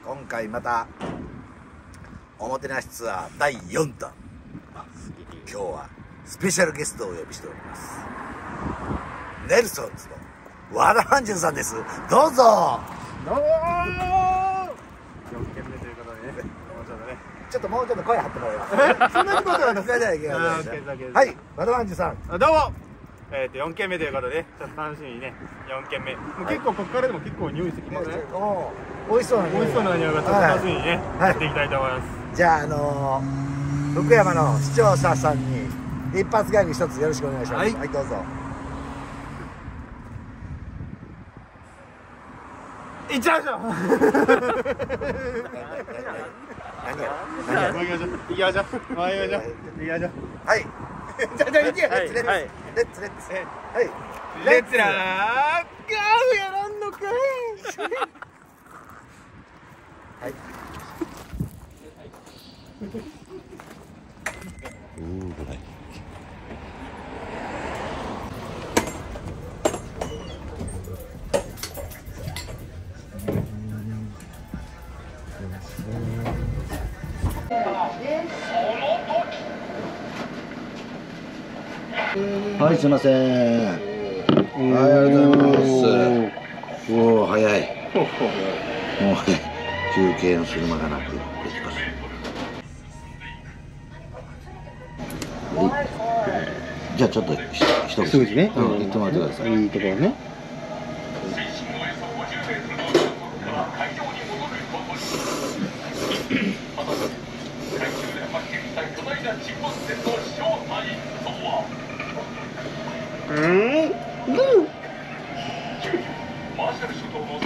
今回またおもてなしツアー第4弾。今日はスペシャルゲストをお呼びしております。ネルソンズの和田まんじゅうさんです。どうぞ。 どうも4軒目ということでね、 もうちょっと声張ってもらいます。そんなことはなさないけど。はい、和田まんじゅうさん。 どうも4軒目ということで、ちょっと楽しみにね、4軒目。もう結構ここからでも結構匂いしてきますね。 美味しそうな匂い。 美味しそうな匂いがちょっと楽しみにね、やっていきたいと思います。 じゃあ福山の視聴者さんに一発ギャグ一つよろしくお願いします。はい、どうぞ。 いっちゃうじゃん。 何行きましょう。行きましょう。はい。 じゃあ行けよ。レッツ。はい。 レッツラーガーやらんのかい。 はい。はい、すいません。はい、ありがとうございます。おお、早い。もう休憩のする間がなくできます。じゃあちょっと一口ね、言ってもらってください。いいところね。はい、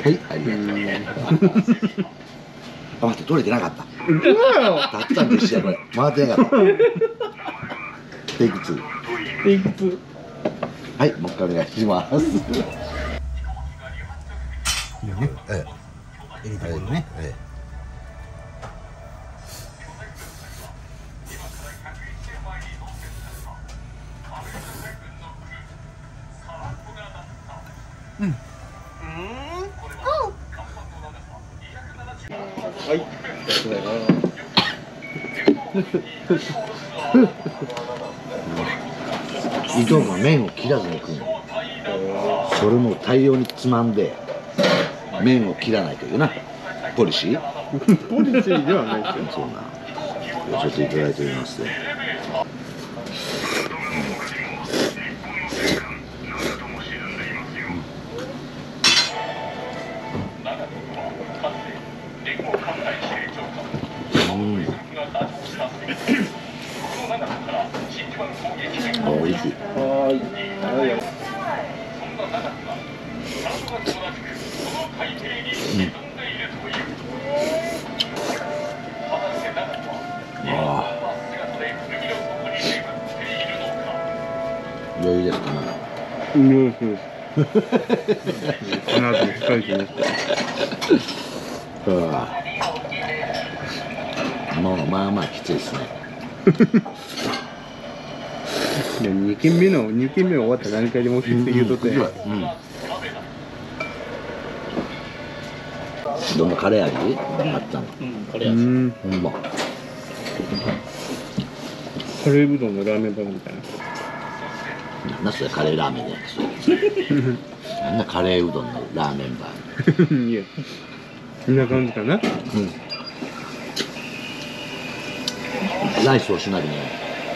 ありがとう。あ、待って、取れてなかった。たくさんでしたよ、これ。回ってなかった。テイク2。はい、もう一回お願いします。いいね。いいところね。はい。伊藤が麺を切らずに食うの。それも大量につまんで麺を切らないというなポリシー。 ポリシーではないですよ。 そうな。ちょっといただいておりますね。おいしい。余裕ですかね。もうまあまあきついですね。 2軒目終わった段階でもうきつい言うとって。 どんなカレー味あったの？ カレー味。ほんま。カレーうどんのラーメン版みたいな。 なんだそれカレーラーメンじゃないそれ。なんだカレーうどんのラーメン版。 いや、こんな感じかな。 ライスをしなきゃね。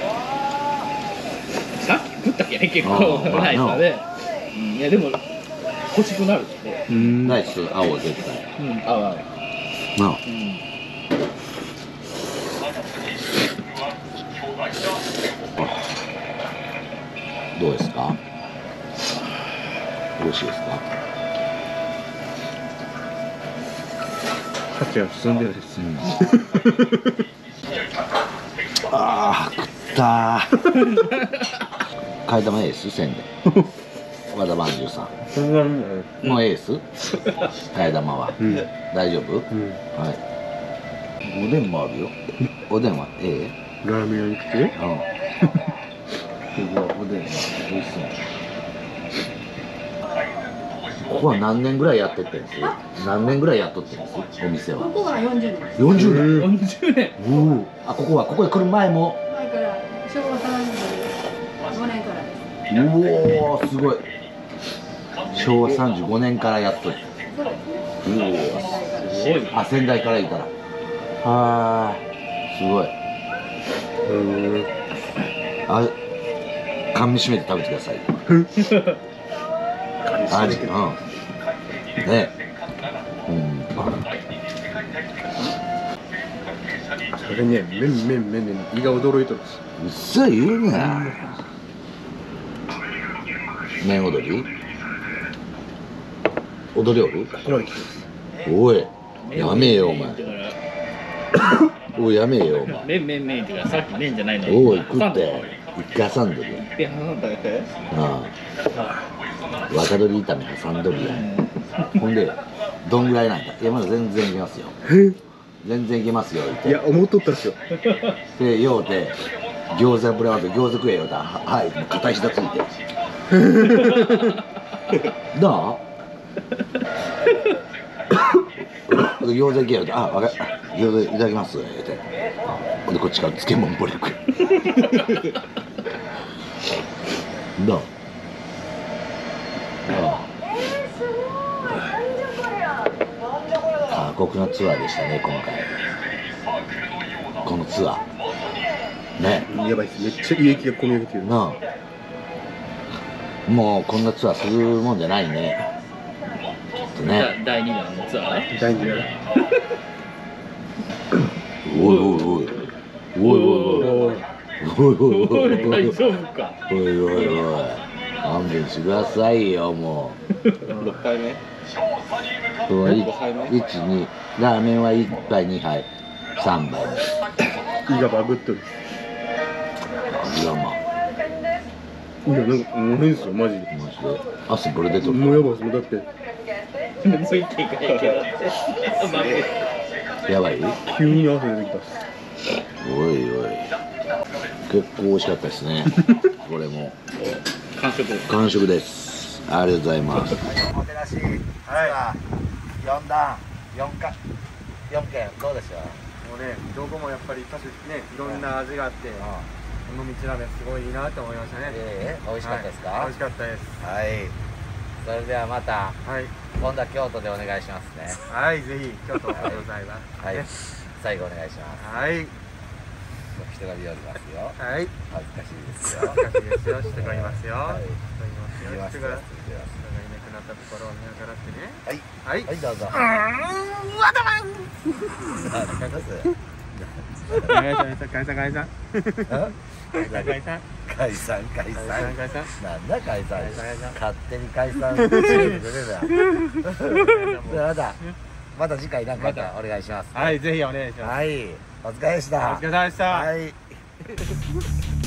さっき食ったっけね結構ライスはね。いやでも欲しくなるって。 ライス青絶対。 青。 なあ。どうですか？よろしいですか？ 価値は進んでるです。 ああ、食ったー。替え玉エースせんで。和田まんじゅうさん。もうエース？替え玉は。大丈夫？はい。おでんもあるよ。おでんはラーメン屋に来て？ おでんは美味しそう。 ここは何年ぐらいやってってんです？何年ぐらいやっとってんです？お店は。 ここは40年です。 40年。 40年。 あ、ここで来る前も。 前から昭和35年からです。 おお、すごい。昭和35年からやっとる。 そうですね。 すごい。 あ、先代からいたら。はー、すごい。あ、噛み締めて食べてください。味、うん。ね。 それね、麺で胃が驚いとるし。 うっそ言うな。麺踊り？踊りおる？ ここまで来てます。 おい、やめえよお前。おい、やめえよお前。 麺っていうか、さっき麺じゃないの。 おい、食って一回挟んどるやん。 で、挟んだよ。 ああ、若鶏炒め挟んどるやん。ほんでどんぐらいなんだ。いや、まだ全然いけますよ。全然いけますよ言って。 いや、思っとったっすよ。 で、ようて餃子ブラワーで餃子食えよだ。はい、もう片膝ついて。どう？餃子いけよ。あ、わかった。餃子いただきます言って。で、こっちから漬物ボリ食え。どう？過酷なツアーでしたね、今回。このツアーね。 やばいっす。めっちゃ胃液が込み上げてる。 なあ、もうこんなツアーするもんじゃないね。きっとね。 第2弾のツアー。 大事だ。 おいおいおいおいおいおいおいおいおい大丈夫か。 おいおいおい、勘弁してくださいよ。もう 6回目。 1、2、ラーメンは1杯2杯3杯。 胃がバグっとる。 いや、まあいや、なんかもう変っすよ、マジで。 マジで汗ブレ出とる。 もうやばいっす。もうだってついていかないけど。 やばい？ 急に汗出てきたっす。 おいおい、結構美味しかったですね。これも完食です。ありがとうございます。おもてなし、はい、4段4軒どうでしょう？ もうね、どこもやっぱり多種ね、いろんな味があって、この道ラーメンすごいいいなって思いましたね。 美味しかったですか？ 美味しかったです。 はい。それではまた、 はい、 今度は京都でお願いしますね。 はい、ぜひ京都でございます。 はい、最後お願いします。 はい。 人が見おりますよ。 はい。 恥ずかしいですよ。 恥ずかしいですよ。人がいますよ。 はい。 人がいますよ。人がいなくなったところを見計らってね。 はい。 はい。 はい、どうぞ。 わだまん。 あ、使います。 解散。 解散。なんだ解散。勝手に解散してくれるな。また次回なんかお願いします。 はい、ぜひお願いします。 はい。お疲れでした。 お疲れ様でした。 はい。